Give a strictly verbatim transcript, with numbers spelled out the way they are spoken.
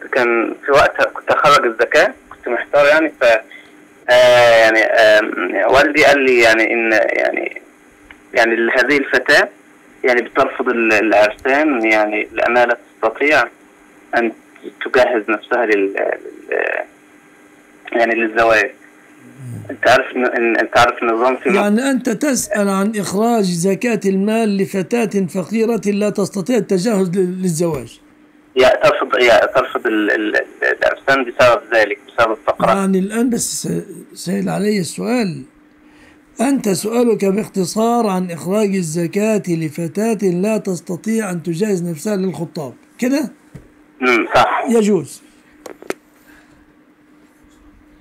كان في وقت كنت اخرج الزكاة، كنت محتار يعني. ف آه يعني آه والدي قال لي يعني ان يعني يعني هذه الفتاة يعني بترفض العرسان يعني لأنها لا تستطيع أن تجهز نفسها لل يعني للزواج. أنت عارف إن أنت عارف النظام في يعني أنت تسأل عن إخراج زكاة المال لفتاة فقيرة لا تستطيع التجهز للزواج. يا ترفض يا ترفض العرسان بسبب ذلك، بسبب فقرها. يعني الآن بس سهل علي السؤال. أنت سؤالك باختصار عن إخراج الزكاة لفتاة لا تستطيع أن تجهز نفسها للخطاب كده؟ امم صح. يجوز.